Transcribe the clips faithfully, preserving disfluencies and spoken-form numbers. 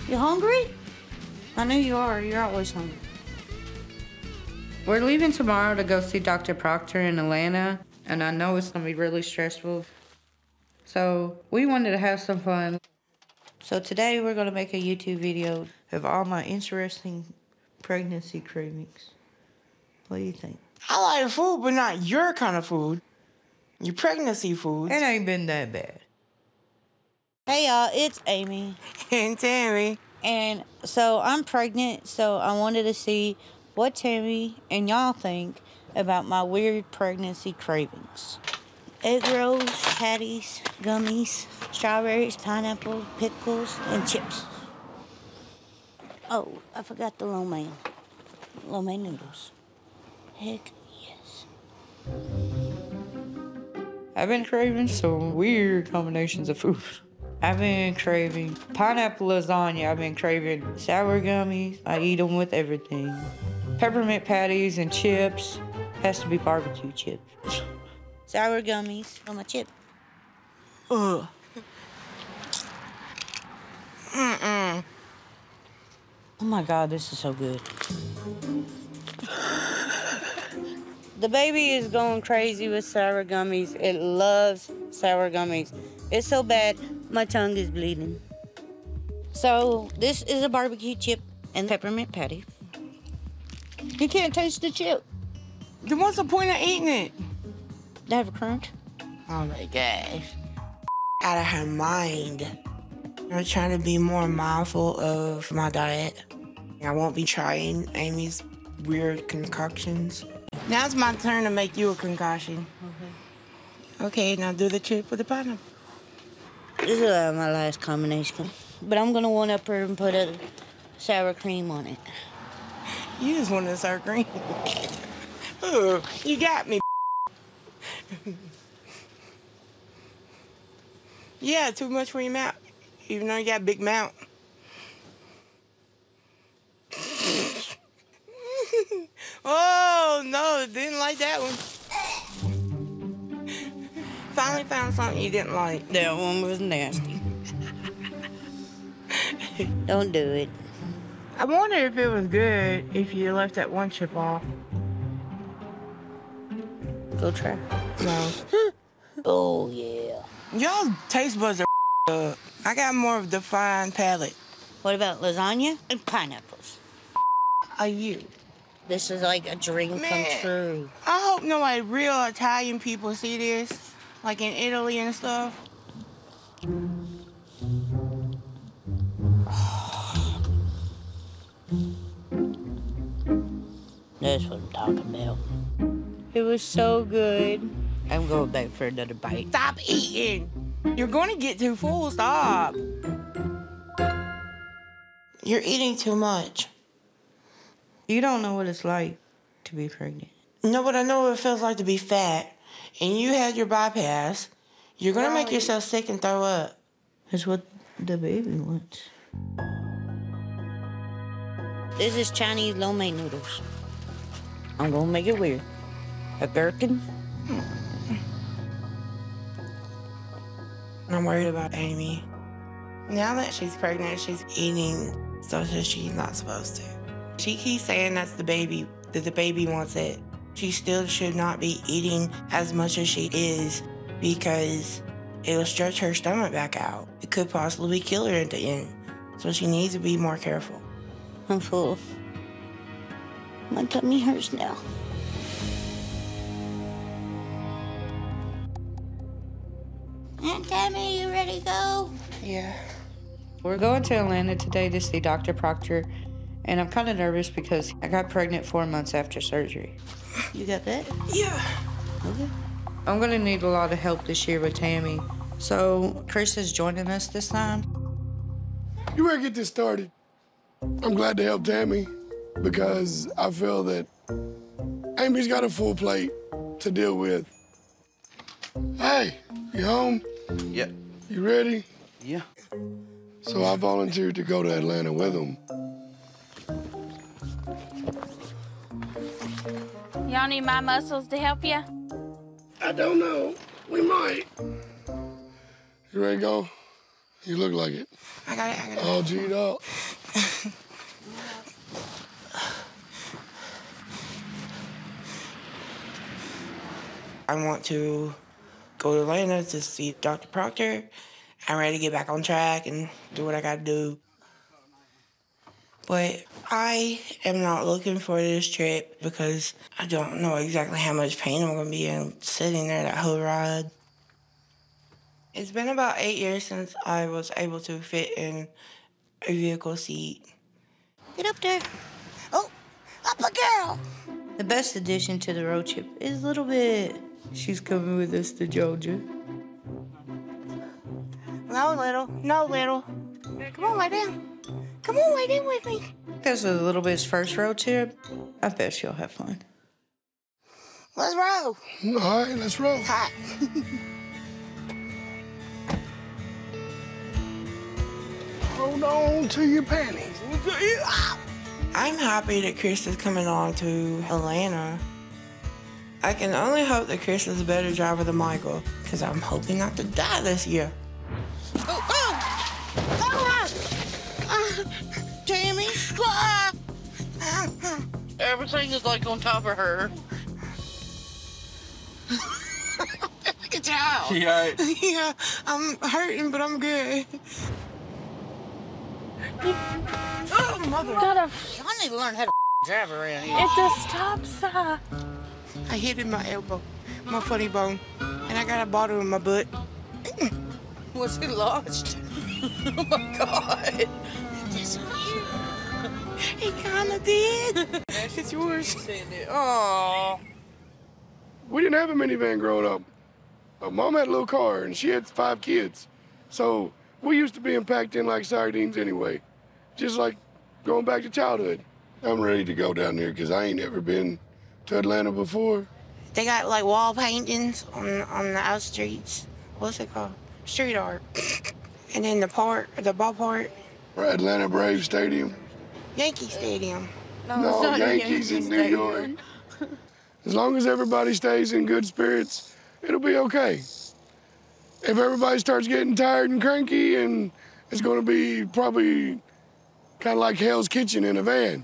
You hungry? I know you are. You're always hungry. We're leaving tomorrow to go see Doctor Proctor in Atlanta, and I know it's gonna be really stressful. So we wanted to have some fun. So today we're gonna make a YouTube video of all my interesting pregnancy cravings. What do you think? I like food, but not your kind of food. Your pregnancy food. It ain't been that bad. Hey y'all, it's Amy. And Tammy. And so I'm pregnant, so I wanted to see what Tammy and y'all think about my weird pregnancy cravings. Egg rolls, patties, gummies, strawberries, pineapple, pickles, and chips. Oh, I forgot the lo mein. Lo mein noodles. Heck yes. I've been craving some weird combinations of food. I've been craving pineapple lasagna. I've been craving sour gummies. I eat them with everything. Peppermint patties and chips. Has to be barbecue chips. Sour gummies on my chip. Ugh. Mm-mm. Oh my God, this is so good. The baby is going crazy with sour gummies. It loves sour gummies. It's so bad, my tongue is bleeding. So this is a barbecue chip and peppermint patty. You can't taste the chip. Then what's the point of eating it? They have a crunch. Oh my gosh. Out of her mind. I'm trying to be more mindful of my diet. I won't be trying Amy's weird concoctions. Now it's my turn to make you a concoction. Okay. Okay, now do the chip with the pineapple. This is uh, my last combination. But I'm gonna one up her and put a sour cream on it. You just wanted sour cream. Ugh, you got me. Yeah, too much for your mouth. Even though you got a big mouth. Oh, no, didn't like that one. Finally found something you didn't like. That one was nasty. Don't do it. I wonder if it was good if you left that one chip off. Go try. No. Oh, yeah. Y'all's taste buds are up. I got more of a defined palate. What about lasagna and pineapples? Are you? This is like a dream Man, come true. I hope no like real Italian people see this, like in Italy and stuff. That's what I'm talking about. It was so good. I'm going back for another bite. Stop eating. You're going to get too full. Stop. You're eating too much. You don't know what it's like to be pregnant. No, but I know what it feels like to be fat. And you had your bypass. You're going to make yourself sick and throw up. That's what the baby wants. This is Chinese lo mein noodles. I'm gonna make it weird. A gherkin. I'm worried about Amy. Now that she's pregnant, she's eating stuff that she's not supposed to. She keeps saying that's the baby, that the baby wants it. She still should not be eating as much as she is because it'll stretch her stomach back out. It could possibly kill her at the end. So she needs to be more careful. I'm full. My tummy hurts now. Aunt Tammy, you ready to go? Yeah. We're going to Atlanta today to see Doctor Proctor, and I'm kind of nervous because I got pregnant four months after surgery. You got that? Yeah. Okay. I'm gonna need a lot of help this year with Tammy. So Chris is joining us this time. You ready to get this started? I'm glad to help Tammy because I feel that Amy's got a full plate to deal with. Hey, you home? Yeah. You ready? Yeah. So I volunteered to go to Atlanta with him. Y'all need my muscles to help you? I don't know. We might. You ready to go? You look like it. I got it, I got it. All G'd up. I want to go to Atlanta to see Doctor Proctor. I'm ready to get back on track and do what I gotta do. But I am not looking for this trip because I don't know exactly how much pain I'm gonna be in sitting there that whole ride. It's been about eight years since I was able to fit in a vehicle seat. Get up there. Oh, up a girl! The best addition to the road trip is Little Bit. She's coming with us to Georgia. No, little. No, little. Come on, lay down. Come on, lay down with me. This is Little Bit's first road trip. I bet she'll have fun. Let's roll. All right, let's roll. Hot. Hold on to your panties. I'm happy that Chris is coming on to Atlanta. I can only hope that Chris is a better driver than Michael, because I'm hoping not to die this year. Oh, oh! Oh! Uh, Tammy! Ah! Everything is like on top of her. Good job. Yeah. Yeah, I'm hurting, but I'm good. Oh, mother. Gotta, I need to learn how to drive around here. it's a stop sign. I hit in my elbow, my funny bone, and I got a bottle in my butt. Was it lodged? Oh my God. It kind of did. It's yours. Oh. We didn't have a minivan growing up. Uh, Mom had a little car, and she had five kids. So we used to be packed in like sardines anyway. Just like going back to childhood. I'm ready to go down there because I ain't ever been to Atlanta before. They got like wall paintings on on the out streets. What's it called? Street art. And then the park, the ballpark, Atlanta Braves Stadium. Yankee Stadium. No, Yankees in New York. As long as everybody stays in good spirits, it'll be okay. If everybody starts getting tired and cranky, and it's gonna be probably kind of like Hell's Kitchen in a van.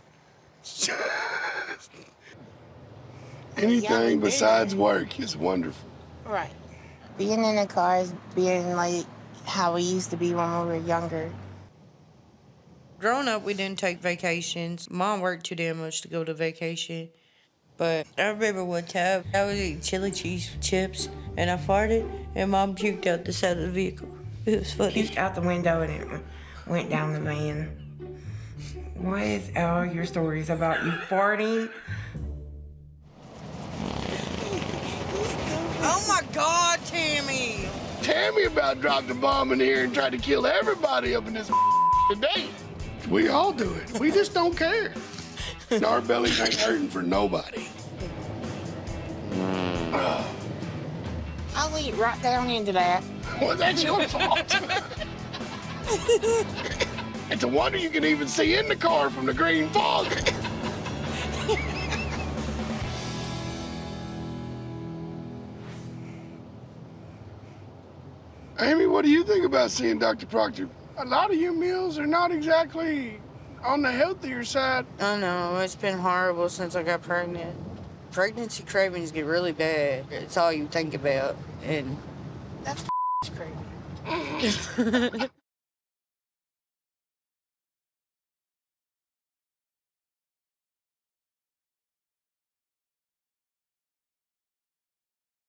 Anything besides work is wonderful. Right. Being in the car is being like how we used to be when we were younger. Growing up, we didn't take vacations. Mom worked too damn much to go to vacation. But I remember one time I was eating chili cheese chips and I farted and Mom puked out the side of the vehicle. It was funny. Puked out the window and it went down the van. What is all your stories about you farting? Oh my God, Tammy! Tammy about dropped a bomb in here and tried to kill everybody up in this today. We all do it. We just don't care. And our bellies ain't hurting for nobody. Oh. I'll eat right down into that. Well, that's your fault. It's a wonder you can even see in the car from the green fog. Amy, what do you think about seeing Doctor Proctor? A lot of your meals are not exactly on the healthier side. I know, it's been horrible since I got pregnant. Pregnancy cravings get really bad. It's all you think about. And That's crazy.